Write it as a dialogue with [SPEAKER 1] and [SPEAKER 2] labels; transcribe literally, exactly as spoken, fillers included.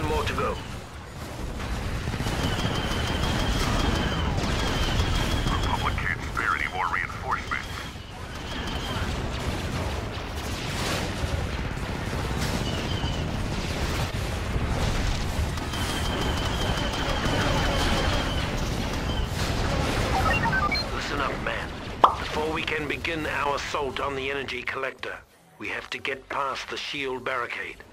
[SPEAKER 1] more to go.
[SPEAKER 2] Republic can't spare any more reinforcements.
[SPEAKER 1] Listen up, man. Before we can begin our assault on the energy collector, we have to get past the shield barricade.